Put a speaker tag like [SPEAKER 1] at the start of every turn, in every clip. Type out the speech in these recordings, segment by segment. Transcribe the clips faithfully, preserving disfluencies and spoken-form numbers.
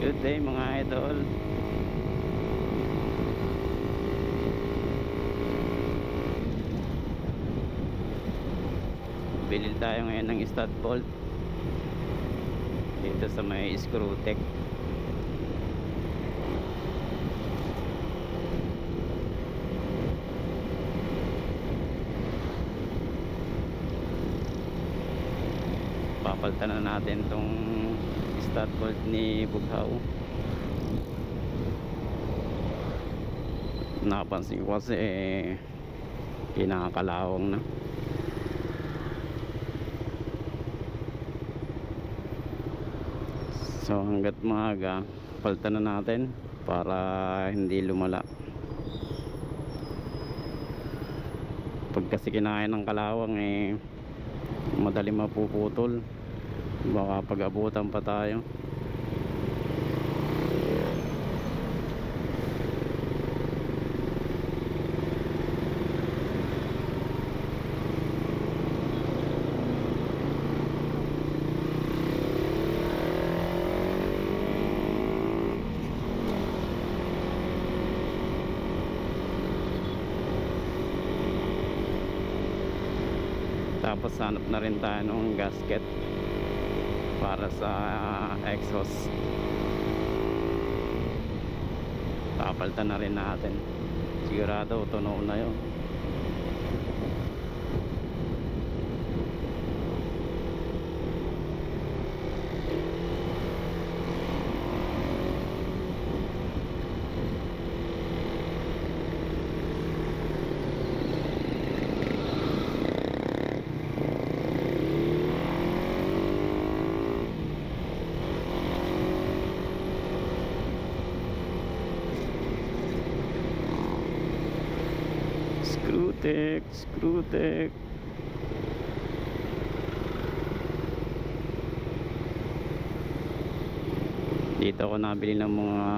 [SPEAKER 1] Good day mga idol. Bilil tayo ngayon ng stud bolt dito sa may Screwtech. Papalitan na natin tong stud bolt ni Bughaw. Napansin ko kasi eh, kinakalawang na. So hanggat maaga palitan na natin para hindi lumala. Pag kasi kinain ng kalawang eh madali mapuputol, baka pag-abutan pa tayo. Tapos hanap na rin tayo ng gasket para sa uh, exhaust. Papalitan na rin natin. Sigurado tunog na yun. Screwtech, Screwtech. Dito ako nabili ng mga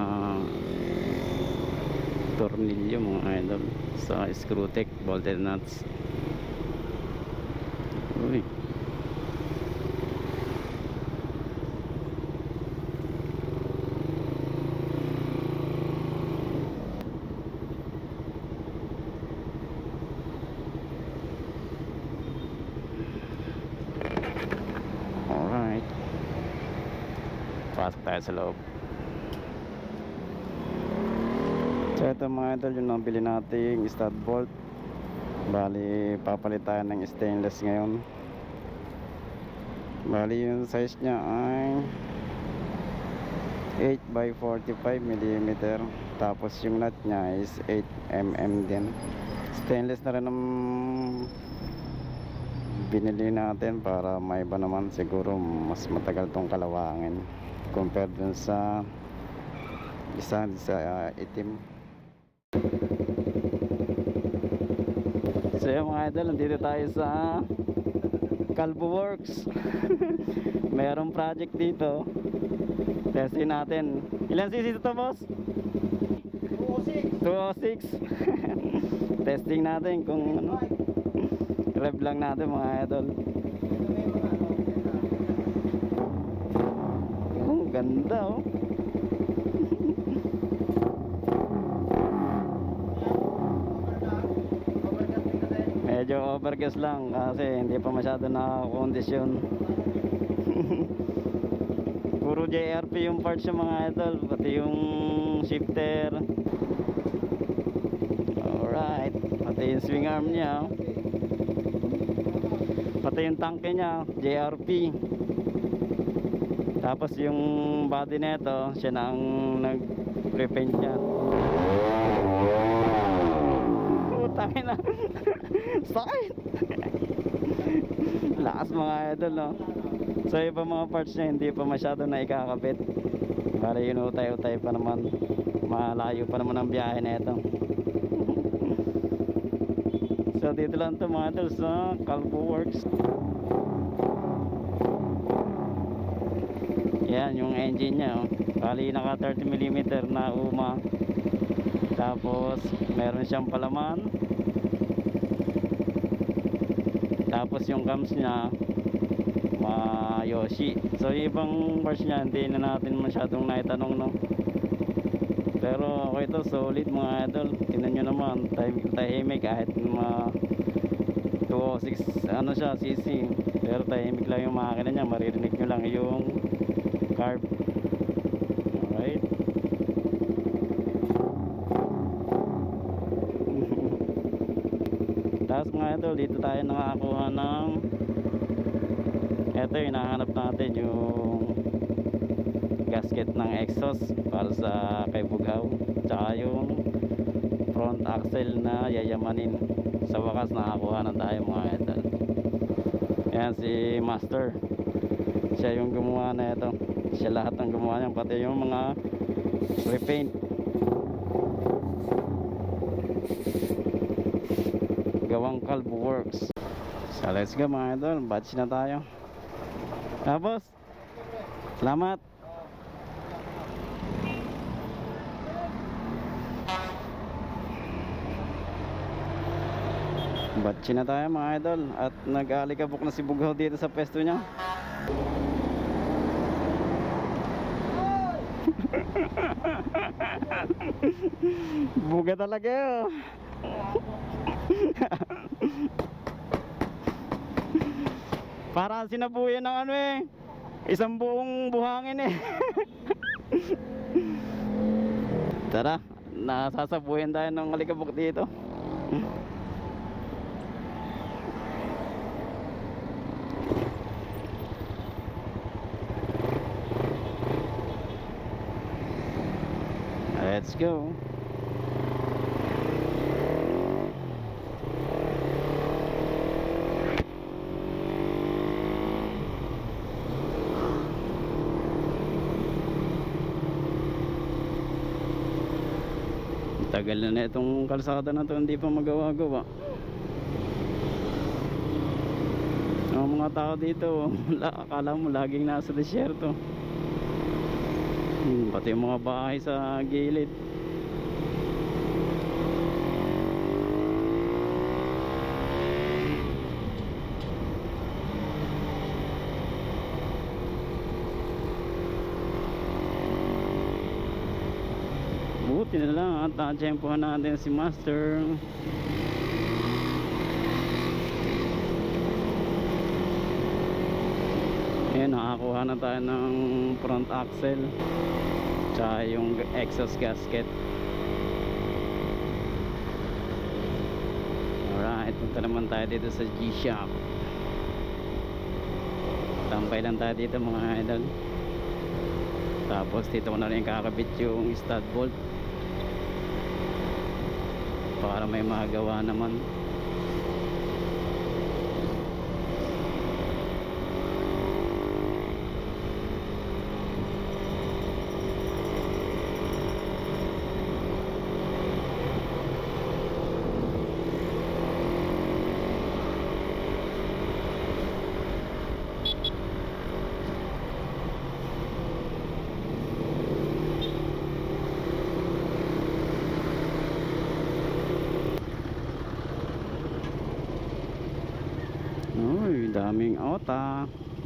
[SPEAKER 1] tornilyo mga idol sa Screwtech bolted nuts. Uy. Pasok tayo sa loob. So ito mga idol yung nabili nating stud bolt. Bali papalit tayo ng stainless ngayon. Bali yung size nya ay eight by forty-five millimeter. Tapos yung nut nya is eight millimeter din. Stainless na rin ang binili natin para may iba naman, siguro mas matagal tong kalawangin compared dun sa isa sa uh, itim. So yung mga idol, nandito tayo sa Calvo Works. Mayroong project dito. Testing natin. Ilan cc ito boss? two oh six. Testing natin kung ano. Rev lang natin mga idol. Oh, ganda oh. Medyo overgas lang kasi hindi pa masyado na kondisyon. Puro J R P yung parts yung mga idol, pati yung shifter. Alright, pati yung swing arm nya, pati yung tangke nya J R P. Tapos yung body neto, siya na ang nag-repaint nya. Putangin na. Sakit. Lakas mga idol no. So iba mga parts nya hindi pa masyado na ikakabit. Para yun utay-utay pa naman. Malayo pa naman ang biyahe neto. So dito lang to mga idol sa Calvo Works. Yan yung engine nya oh. Bali naka thirty millimeter na uma. Tapos meron siyang palaman. Tapos yung cams nya Yoshi. So yung ibang parts niya hindi na natin masyadong naitanong, no. Pero okay to, solid mga idol. Tingnan nyo naman, tahimik tahimik kahit mga two oh six ano siya cc, pero tahimik lang yung makina niya, maririnig nyo lang yung carb. Alright. Tapos mga idol, dito tayo nakakuha ng eto yung hinahanap natin, yung gasket ng exhaust para sa kay Bughaw, tsaka yung front axle na yayamanin. Sa wakas nakakuha na tayo mga idol. Yan si Master, siya yung gumawa na ito, siya lahat ng gumawa niyan, pati yung mga repaint. Gawang Calvo Works. So let's go mga idol, batch na tayo. Tapos salamat. Batch na tayo mga idol, at nag-aalikabok na si Bughaw dito sa pesto niya. Buga talaga yun. Parang sinabuyan ng ano eh, isang buong buhangin eh. Tara, nasasabuyan tayo ng alikabok dito. Let's go. Tagal na na itong kalsada na to, hindi pa magawa-gawa. Ang mga tao dito, akala mo laging nasa desierto. Hmm, pati yung mga bahay sa gilid. Buti na lang at natsyempohan natin si Master. Ayan, nakakuha na tayo ng front axle tsaka yung exhaust gasket. Alright, punta naman tayo dito sa G-Shop. Tampay lang tayo dito mga idol. Tapos dito ko na rin kakabit yung stud bolt para may magawa naman. Uy, daming ota.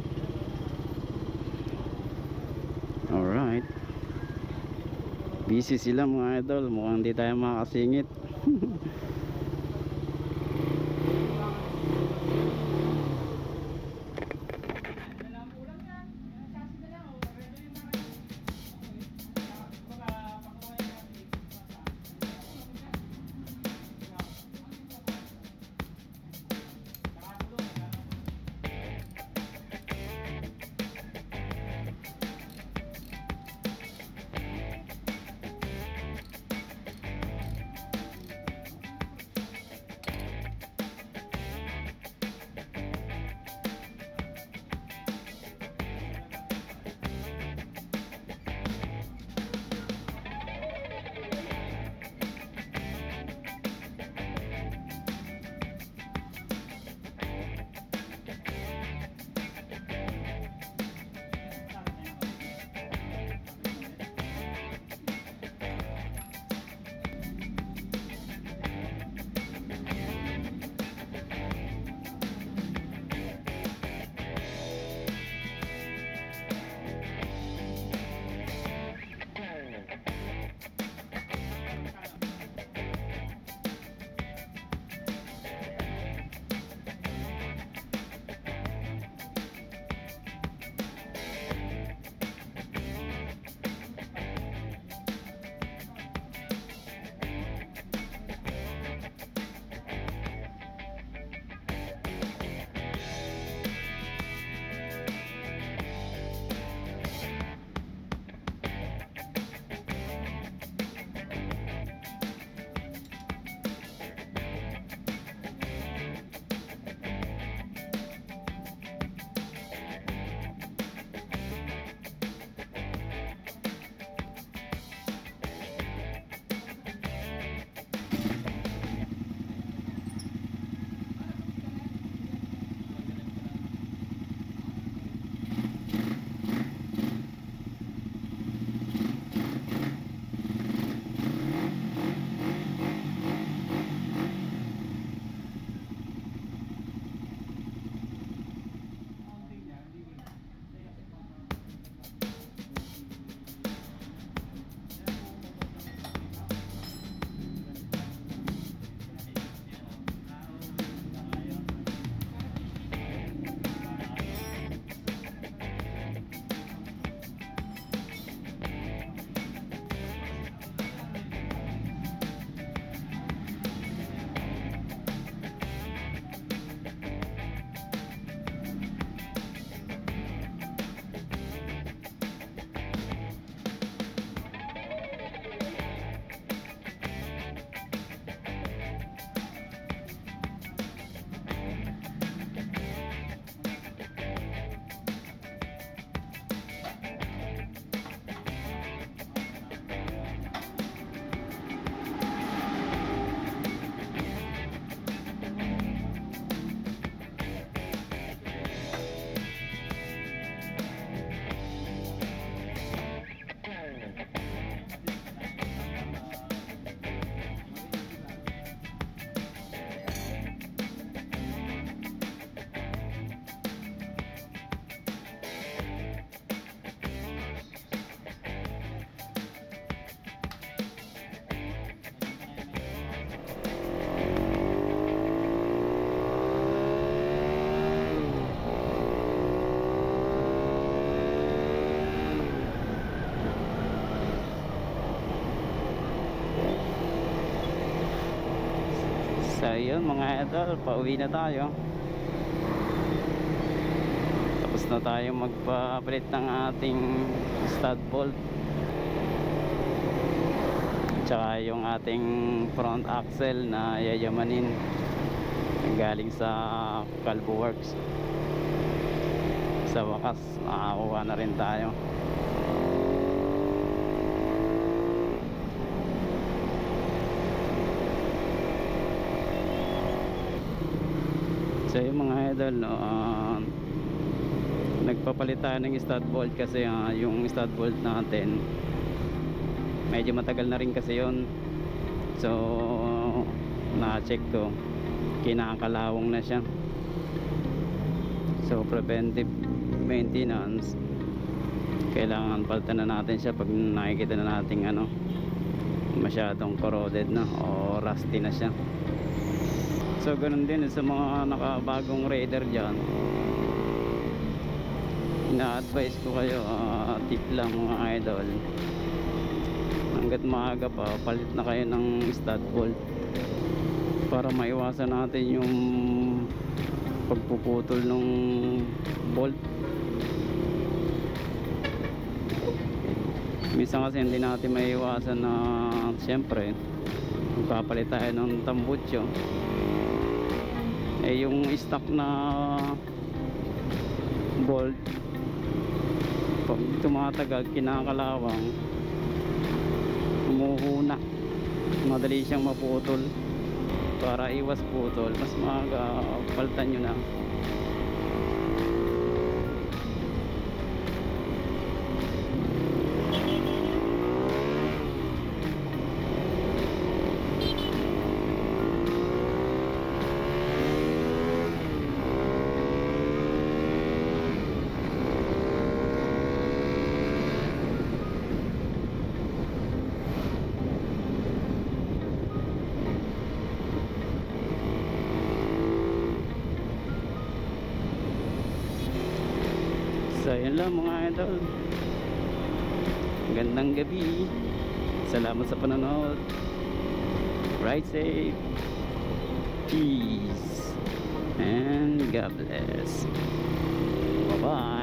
[SPEAKER 1] Alright, busy sila mga idol, mukhang hindi tayo makasingit. yun mga idol, pauwi na tayo. Tapos na tayo magpapalit ng ating stud bolt, tsaka yung ating front axle na yayamanin galing sa Calvo Works. Sa wakas nakakuha na rin tayo. So yung mga idol, no, uh, nagpapalit tayo ng stud bolt kasi uh, yung stud bolt natin medyo matagal na rin kasi yun. So na-check ko, kinakalawang na siya. So preventive maintenance, kailangan palitan na natin siya pag nakikita na natin ano, masyadong corroded na o rusty na siya. So ganun din sa mga nakabagong Raider dyan, ina-advise ko kayo, uh, tip lang mga idol, hanggat maaga pa palit na kayo ng stud bolt para maiwasan natin yung pagpuputol ng bolt. Minsan kasi hindi natin maiwasan na siyempre magpapalit tayo ng tambutso, eh yung stock na bolt pag tumatagal, kinakalawang, umuuna, madali siyang maputol. Para iwas putol, mas maaga palitan nyo na. So yun lang mga idol, gandang gabi, salamat sa panonood, ride safe, peace and God bless, bye bye.